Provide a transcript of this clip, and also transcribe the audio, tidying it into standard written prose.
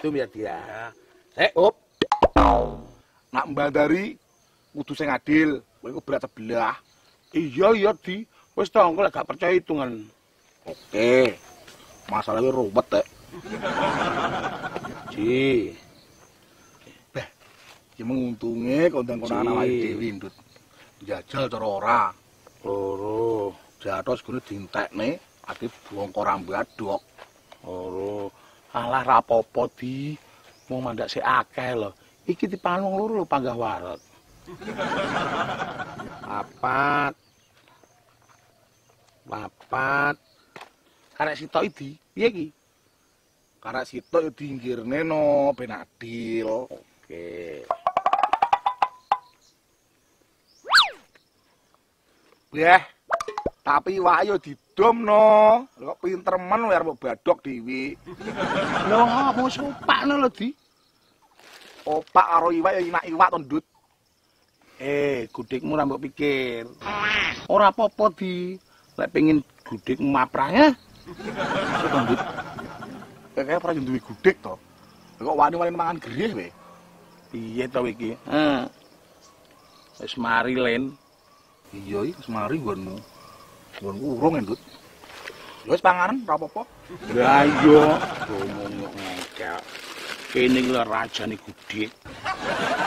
Itu ya dia. Op. Nak mbandari kudu sing adil. Kowe iku berat sebelah. Iya Di. Wis to engko lek gak percaya hitungan. Oke. Masalahnya ruwet Ji. Beh, iki menguntunge konten-konten awake dhewe ndut. Jajal cara ora. Loro. Jatuh segune dientekne, ati bongkor ambadok. Loro. Alah rapopo Di. Wong mandak sik akeh lho. Iki dipangan wong loro lho panggah waret. Papat. Karek sitok iki, piye iki? Karek sitok yo diinggirne no ben adil. Oke. Yah. Tapi iwake yo didom no. Kok pinter men arep badhok dhewe. Lho apa supakno lho Di? Opak karo iwak ya enak iwak to, Ndut. Gudhikmu ra mbok pikir. Ora apa-apa Di. Lek pengin gudhikmu maprah ya. Kok Ndut. Kayak ora duwe gudhik to. Kok wani-wani mangan gerih we. Piye to iki? Wis mari Len. Iya iki wis mari nggonmu. Nggonku urung Ndut. Ya wis panganan ora apa-apa. Lah iya, ngomong ngekek. Kene iki rajane gudhik.